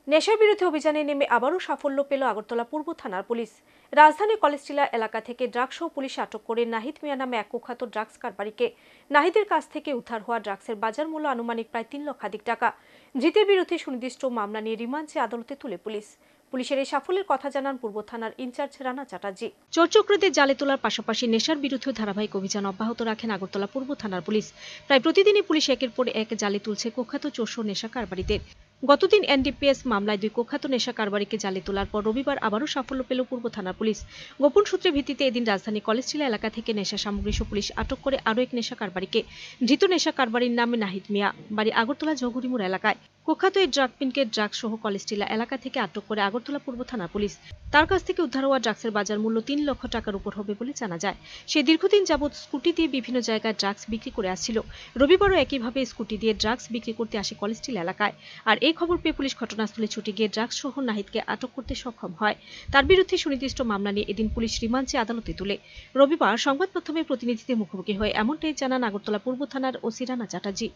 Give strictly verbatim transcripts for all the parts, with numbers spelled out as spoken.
নেশার বিরুদ্ধে অভিযানে নেমে আবারও সাফল্য পেল আগরতলা পূর্ব থানার পুলিশ। রাজধানী কলেজটিলা এলাকা থেকে ড্রাগসহ পুলিশ আটক করে নাহিদ মিয়া নামে এক কুখ্যাত ড্রাগস কারবারিকে। নাহিদের কাছ থেকে উদ্ধার হওয়া ড্রাগসের বাজার মূল্য আনুমানিক প্রায় তিন লক্ষাধিক টাকা। ধৃতের বিরুদ্ধে সুনির্দিষ্ট মামলা নিয়ে রিমান্ডে আদালতে তুলে পুলিশ। পুলিশের এই সাফল্যের কথা জানান পূর্ব থানার ইনচার্জ রানা চ্যাটার্জি। চোরচক্রদের জালে তোলার পাশাপাশি নেশার বিরুদ্ধে ধারাবাহিক অভিযান অব্যাহত রাখেন আগরতলা পূর্ব থানার পুলিশ। প্রায় প্রতিদিনই পুলিশ একের পর এক জালে তুলছে কুখ্যাত চোরসহ নেশা কারবারিদের। গতদিন এনডিপিএস মামলায় দুই কুখ্যাত নেশা কারবারিকে জালে তোলার পর রবিবার আবারও সাফল্য পেল পূর্ব থানার পুলিশ। গোপন সূত্রের ভিত্তিতে এদিন রাজধানী কলেজটিলা এলাকা থেকে নেশা সামগ্রীসহ পুলিশ আটক করে আরও এক নেশা কারবারিকে। ধৃত নেশা কারবারির নাম নাহিদ মিয়া, বাড়ি আগরতলা জহুরিমোড় এলাকায়। কুখ্যাত এই ড্রাগপিনকে ড্রাগস সহ কলেজটিলা এলাকা থেকে আটক করে আগরতলা পূর্ব থানার পুলিশ। তার কাছ থেকে উদ্ধার হওয়া ড্রাগসের বাজার মূল্য তিন লক্ষ টাকার উপর হবে বলে জানা যায়। সে দীর্ঘদিন যাবৎ স্কুটি দিয়ে বিভিন্ন জায়গায় ড্রাগস বিক্রি করে আসছিল। রবিবারও একইভাবে স্কুটি দিয়ে ড্রাগস বিক্রি করতে আসে কলেজটিলা এলাকায়। আর এই খবর পেয়ে পুলিশ ঘটনাস্থলে ছুটে গিয়ে ড্রাগস সহ নাহিদকে আটক করতে সক্ষম হয়। তার বিরুদ্ধে সুনির্দিষ্ট মামলা নিয়ে এদিন পুলিশ রিমান্ডে আদালতে তুলে। রবিবার সংবাদ মাধ্যমের প্রতিনিধিদের মুখোমুখি হয়ে এমনটাই জানান আগরতলা পূর্ব থানার ওসি রানা চ্যাটার্জি।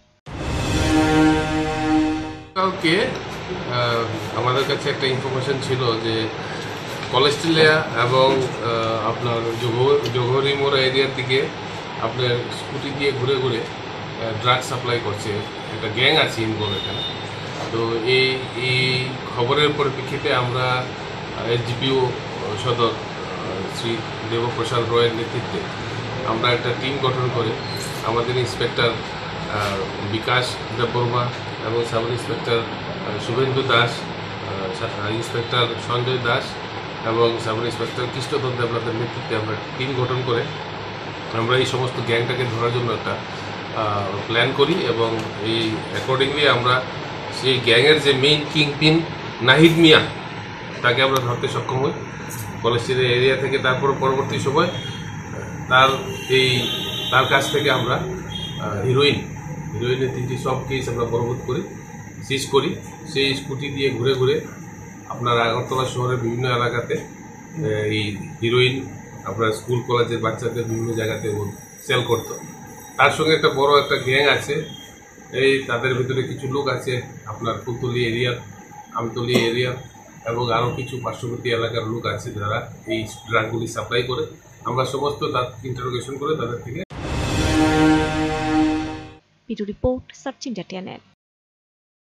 কালকে আমাদের কাছে একটা ইনফরমেশন ছিল যে কলেজটিলা এবং আপনার জহুরিমোড় এরিয়ার দিকে আপনার স্কুটি দিয়ে ঘুরে ঘুরে ড্রাগস সাপ্লাই করছে একটা গ্যাং আছে ইনভলভ এখানে। তো এই এই খবরের পরিপ্রেক্ষিতে আমরা এসডিপিও সদর শ্রী দেবপ্রসাদ রয়ের নেতৃত্বে আমরা একটা টিম গঠন করে আমাদের ইন্সপেক্টর বিকাশ দেববর্মা এবং sub inspector Subhendu Das, inspector Sanjay Das এবং সাব ইন্সপেক্টর কৃষ্ণধর দেবনাথের নেতৃত্বে আমরা টিম গঠন করে আমরা এই সমস্ত গ্যাংটাকে ধরার জন্য একটা প্ল্যান করি এবং এই অ্যাকর্ডিংলি আমরা সেই গ্যাংয়ের যে মেইন কিংপিন নাহিদ মিয়া তাকে আমরা ধরতে সক্ষম হই কলেজটিলা এরিয়া থেকে। তারপর পরবর্তী সময় তার এই তার কাছ থেকে আমরা হিরোইন হিরোইনের তিনটি সব কেস আমরা বরবত করি, সিজ করি। সেই স্কুটি দিয়ে ঘুরে ঘুরে আপনার আগরতলা শহরের বিভিন্ন এলাকাতে এই হিরোইন আপনার স্কুল কলেজের বাচ্চাদের বিভিন্ন জায়গাতে সেল করতো। তার সঙ্গে একটা বড় একটা গ্যাং আছে, এই তাদের ভিতরে কিছু লোক আছে আপনার ফুলতলি এরিয়ার, আমতলি এরিয়ার এবং আরও কিছু পার্শ্ববর্তী এলাকার লোক আছে যারা এই ড্রাগগুলি সাপ্লাই করে। আমরা সমস্ত তার ইন্টারোগেশন করে তাদের থেকে রিপোর্ট সার্চ ইন্ডিয়া।